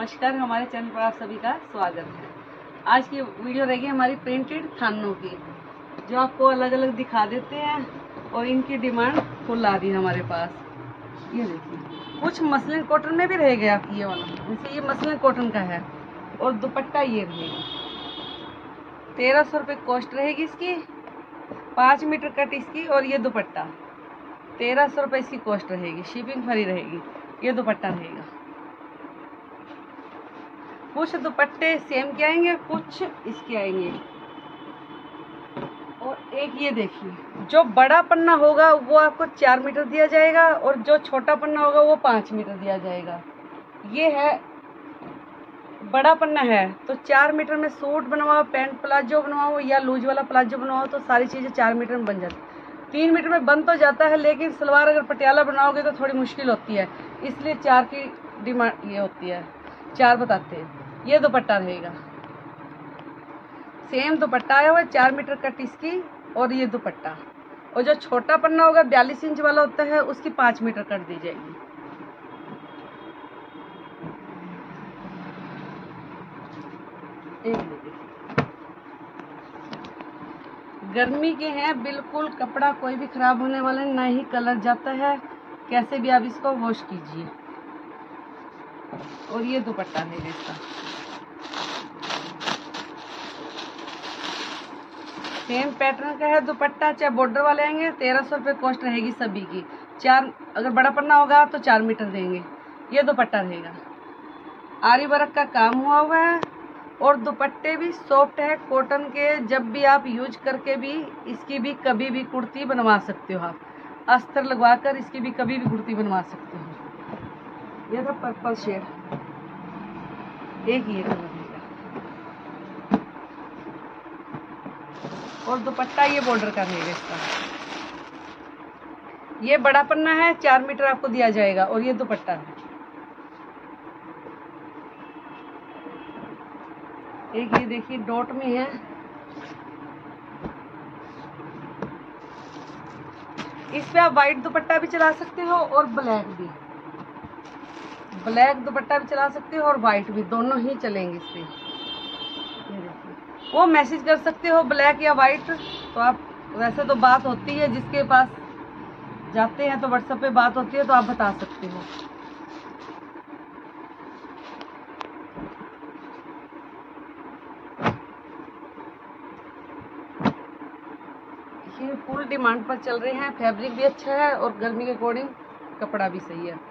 नमस्कार, हमारे चैनल पर आप सभी का स्वागत है। आज की वीडियो रहेगी हमारी प्रिंटेड थानों की, जो आपको अलग अलग दिखा देते हैं और इनकी डिमांड फुल आ रही है हमारे पास। ये देखिए, कुछ मसलिन कॉटन में भी रहेगा आप ये वाला, जैसे ये मसलिन कॉटन का है और दुपट्टा ये रहेगा। 1300 रुपये कॉस्ट रहेगी इसकी, 5 मीटर कट इसकी, और ये दुपट्टा 1300 रुपये इसकी कॉस्ट रहेगी, शिपिंग फ्री रहेगी। ये दुपट्टा रहेगा। कुछ दुपट्टे सेम के आएंगे, कुछ इसके आएंगे। और एक ये देखिए, जो बड़ा पन्ना होगा वो आपको 4 मीटर दिया जाएगा और जो छोटा पन्ना होगा वो 5 मीटर दिया जाएगा। ये है बड़ा पन्ना है तो 4 मीटर में सूट बनवाओ, पैंट प्लाजो बनवाओ या लूज वाला प्लाजो बनवाओ तो सारी चीज़ें 4 मीटर में बन जाती। 3 मीटर में बन तो जाता है, लेकिन सलवार अगर पटियाला बनाओगे तो थोड़ी मुश्किल होती है, इसलिए 4 की डिमांड ये होती है, 4 बताते हैं। ये दुपट्टा रहेगा, सेम दुपट्टा आया हुआ है, 4 मीटर कट इसकी, और ये दुपट्टा। और जो छोटा पन्ना होगा 42 इंच वाला होता है, उसकी 5 मीटर कट दी जाएगी। गर्मी के हैं, बिल्कुल कपड़ा कोई भी खराब होने वाला नहीं, ना ही कलर जाता है। कैसे भी आप इसको वॉश कीजिए। और ये दुपट्टा है इसका, सेम पैटर्न का है दुपट्टा, चाहे बॉर्डर वाले आएंगे। 1300 रुपये कॉस्ट रहेगी सभी की। 4 अगर बड़ा पन्ना होगा तो 4 मीटर देंगे। ये दुपट्टा रहेगा, आरी वर्क का काम हुआ है और दुपट्टे भी सॉफ्ट है कॉटन के। जब भी आप यूज करके भी इसकी भी कभी भी कुर्ती बनवा सकते हो। आप अस्तर लगवाकर इसकी भी कभी भी कुर्ती बनवा सकते हो। ये था पर्पल शेड, एक ये कलर है और दुपट्टा ये बॉर्डर का रहेगा इसका। ये बड़ा पन्ना है, 4 मीटर आपको दिया जाएगा, और ये दुपट्टा है। एक ये देखिए डॉट में है, इस पे आप व्हाइट दुपट्टा भी चला सकते हो और ब्लैक भी। ब्लैक दुपट्टा भी चला सकते हो और व्हाइट भी, दोनों ही चलेंगे इस पे। वो मैसेज कर सकते हो ब्लैक या वाइट, तो आप वैसे तो बात होती है, जिसके पास जाते हैं तो व्हाट्सएप पे बात होती है, तो आप बता सकते हो। ये फुल डिमांड पर चल रहे हैं, फैब्रिक भी अच्छा है और गर्मी के अकॉर्डिंग कपड़ा भी सही है।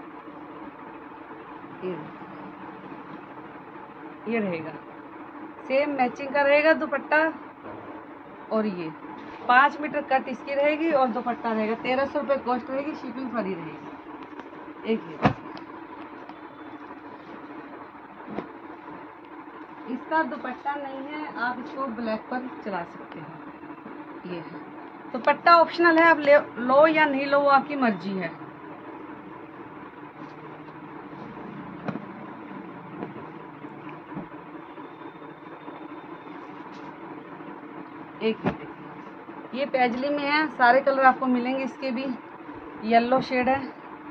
ये रहेगा, सेम मैचिंग का रहेगा दुपट्टा। और ये 5 मीटर कट इसकी रहेगी और दुपट्टा रहेगा। 1300 रुपये कॉस्ट रहेगी, शिपिंग फ्री रहेगी। एक ये इसका दुपट्टा नहीं है, आप इसको ब्लैक पर चला सकते हैं। ये है दुपट्टा ऑप्शनल है, आप लो या नहीं लो, वो आपकी मर्जी है। एक ये पैजली में है, सारे कलर आपको मिलेंगे इसके भी। येलो शेड है,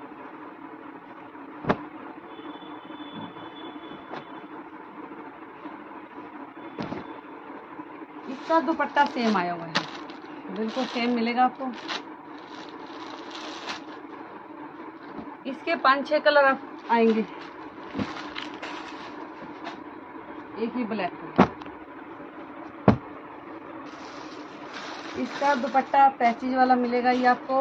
इसका दुपट्टा सेम आया हुआ है, बिल्कुल सेम मिलेगा आपको। इसके 5-6 कलर आएंगे। एक ही ब्लैक, इसका दुपट्टा पैचेज वाला मिलेगा ये आपको।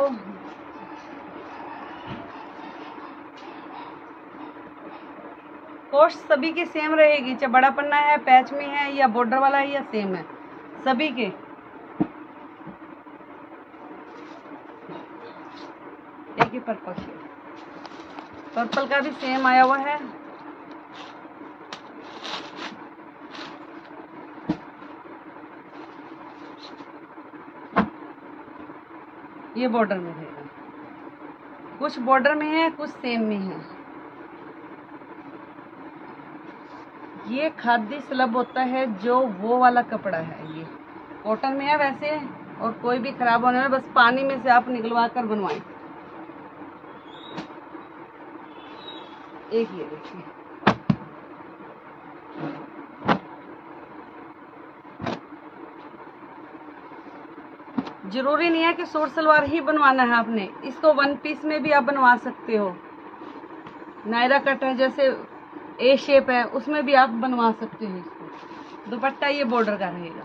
कॉस्ट सभी की सेम रहेगी, चाहे बड़ा पन्ना है, पैच में है या बॉर्डर वाला है, या सेम है सभी के। एक ही पर्पल शेड, पर्पल का भी सेम आया हुआ है। ये बॉर्डर में रहेगा, कुछ बॉर्डर में है, कुछ सेम में है। ये खादी स्लब होता है, जो वो वाला कपड़ा है, ये कॉटन में है वैसे, और कोई भी खराब होने में बस पानी में से आप निकलवा कर बनवाएं। एक ये देखिए, जरूरी नहीं है कि सूट सलवार ही बनवाना है आपने, इसको वन पीस में भी आप बनवा सकते हो। नायरा कट है, जैसे ए शेप है, उसमें भी आप बनवा सकते हो इसको। दुपट्टा ये बॉर्डर का रहेगा।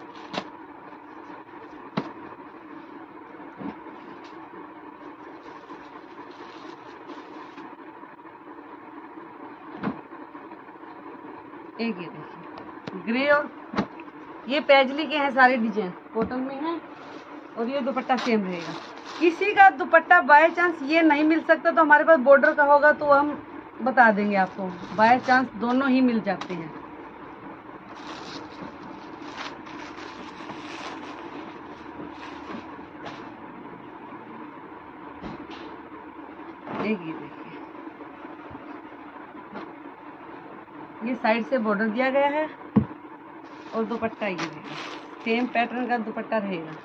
एक ये देखिए ग्रे, और ये पैजली के हैं सारे डिजाइन, कॉटन में है, और ये दुपट्टा सेम रहेगा। किसी का दुपट्टा बाय चांस ये नहीं मिल सकता तो हमारे पास बॉर्डर का होगा तो हम बता देंगे आपको। बाय चांस दोनों ही मिल जाते हैं। एक ये देखिए, ये साइड से बॉर्डर दिया गया है और दुपट्टा ये रहेगा, सेम पैटर्न का दुपट्टा रहेगा।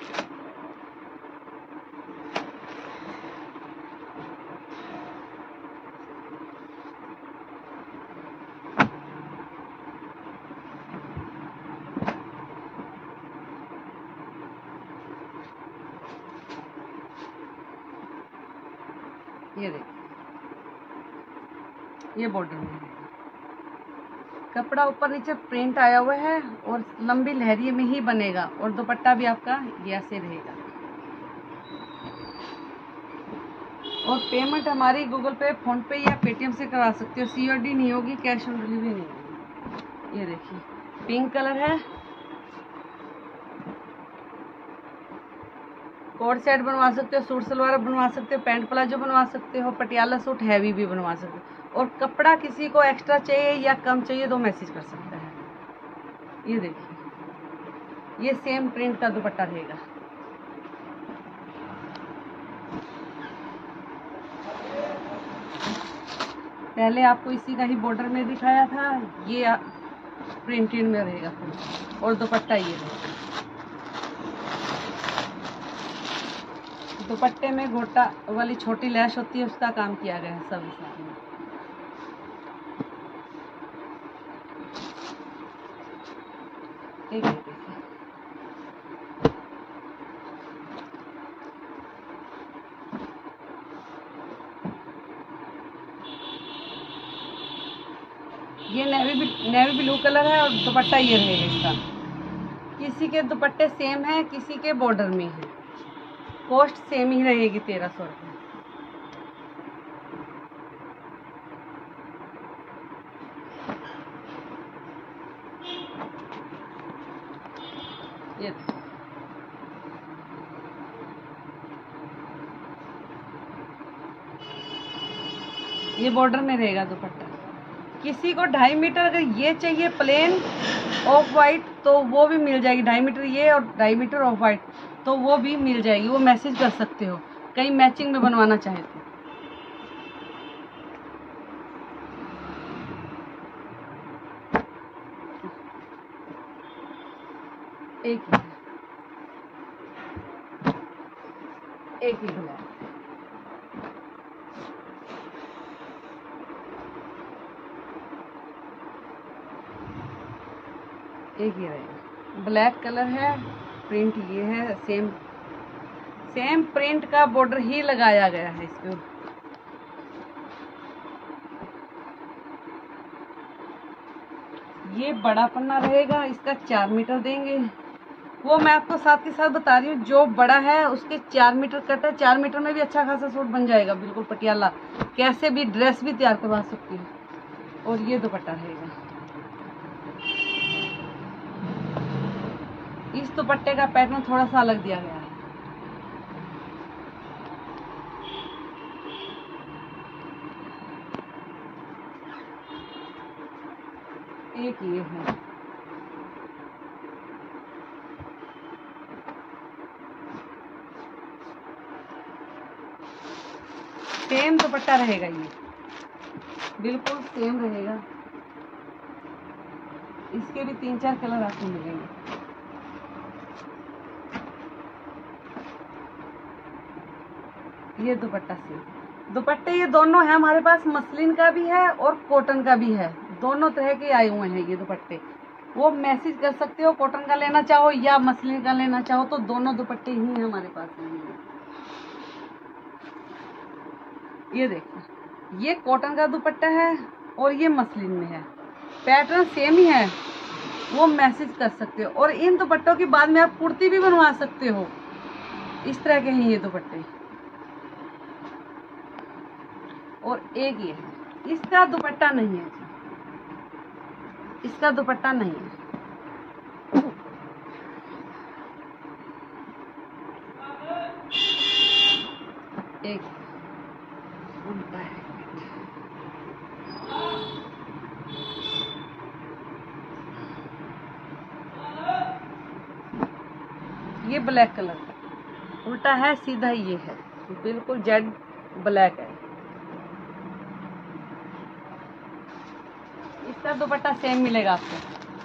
ये देखिए, ये बॉर्डर में है, कपड़ा ऊपर नीचे प्रिंट आया हुआ है और लंबी लहरिये में ही बनेगा, और दुपट्टा भी आपका ये ऐसे रहेगा। और पेमेंट हमारी गूगल पे, फोन पे या पेटीएम से करा सकते हो। सीओडी नहीं होगी, कैश ऑन डिलीवरी नहीं होगी। ये देखिए पिंक कलर है, कोट सेट बनवा सकते हो, सूट सलवार बनवा सकते हो, पैंट प्लाजो बनवा सकते हो, पटियाला सूट हैवी भी बनवा सकते हो। और कपड़ा किसी को एक्स्ट्रा चाहिए या कम चाहिए तो मैसेज कर सकता है। ये देखिए, ये सेम प्रिंट का दुपट्टा रहेगा। पहले आपको इसी का ही बॉर्डर में दिखाया था, ये प्रिंटेड में रहेगा और दुपट्टा ये रहेगा। दुपट्टे में गोटा वाली छोटी लैश होती है, उसका काम किया गया है सब इसमें। एक ये नेवी ब्लू कलर है और दुपट्टा ये रहेगा इसका। किसी के दुपट्टे सेम है, किसी के बॉर्डर में है। कॉस्ट सेम ही रहेगी 1300 रुपये। ये बॉर्डर में रहेगा दुपट्टा। किसी को 2.5 मीटर अगर ये चाहिए प्लेन ऑफ वाइट तो वो भी मिल जाएगी। 2.5 मीटर ये और 2.5 मीटर ऑफ वाइट तो वो भी मिल जाएगी। वो मैसेज कर सकते हो कहीं मैचिंग में बनवाना चाहे तो। एक ही ब्लैक, एक ही रहेगा। ब्लैक कलर है, प्रिंट ये है, सेम प्रिंट का बॉर्डर ही लगाया गया है इस पे। ये बड़ा पन्ना रहेगा, इसका 4 मीटर देंगे। वो मैं आपको साथ के साथ बता रही हूँ, जो बड़ा है उसके 4 मीटर कट है। 4 मीटर में भी अच्छा खासा सूट बन जाएगा, बिल्कुल पटियाला, कैसे भी ड्रेस भी तैयार करवा सकती है। और ये दुपट्टा रहेगा। इस दुपट्टे का पैटर्न थोड़ा सा अलग दिया गया है। एक ये है, सेम दुपट्टा रहेगा, ये बिल्कुल सेम रहेगा। इसके भी 3-4 कलर आपको मिलेंगे। ये दुपट्टा सेम दुपट्टे ये दोनों है हमारे पास, मसलिन का भी है और कॉटन का भी है। दोनों तरह के आए हुए हैं ये दुपट्टे। वो मैसेज कर सकते हो। कॉटन का लेना चाहो या मसलिन का लेना चाहो तो दोनों दुपट्टे ही हमारे पास हैं। ये देखो, ये कॉटन का दुपट्टा है और ये मसलिन में है, पैटर्न सेम ही है। वो मैसेज कर सकते हो। और इन दुपट्टों के बाद में आप कुर्ती भी बनवा सकते हो। इस तरह के हैं ये दुपट्टे। और एक ये है, इसका दुपट्टा नहीं है, इसका दुपट्टा नहीं है। एक उल्टा है, ये ब्लैक कलर का उल्टा है, सीधा ये है, बिल्कुल जेड ब्लैक है। इसका दुपट्टा सेम मिलेगा आपको।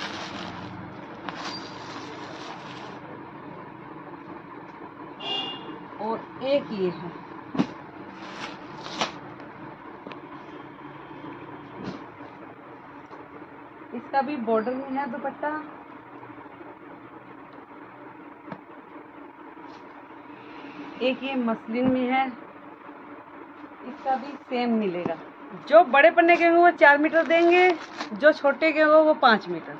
और एक ये है, इसका भी बॉर्डर में है दुपट्टा। एक ये मसलिन में है, इसका भी सेम मिलेगा। जो बड़े पन्ने के होंगे वो 4 मीटर देंगे, जो छोटे के होंगे वो 5 मीटर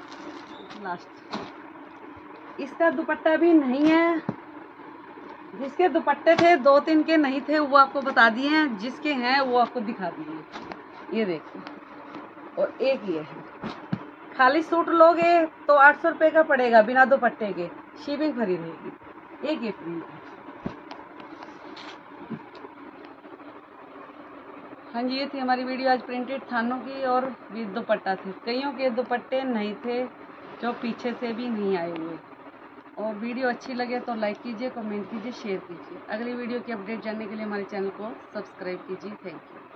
लास्ट। इसका दुपट्टा भी नहीं है। जिसके दुपट्टे थे 2-3 के नहीं थे वो आपको बता दिए हैं, जिसके हैं वो आपको दिखा दिए। ये देखिए। और एक ये है, खाली सूट लोगे तो 800 रुपये का पड़ेगा बिना दुपट्टे के, शिपिंग फ्री रहेगी। एक ये फ्री है। हाँ जी, ये थी हमारी वीडियो आज प्रिंटेड थानों की और विद दुपट्टा थे। कईयों के दुपट्टे नहीं थे जो पीछे से भी नहीं आए हुए। और वीडियो अच्छी लगे तो लाइक कीजिए, कमेंट कीजिए, शेयर कीजिए। अगली वीडियो की अपडेट जानने के लिए हमारे चैनल को सब्सक्राइब कीजिए। Thank you.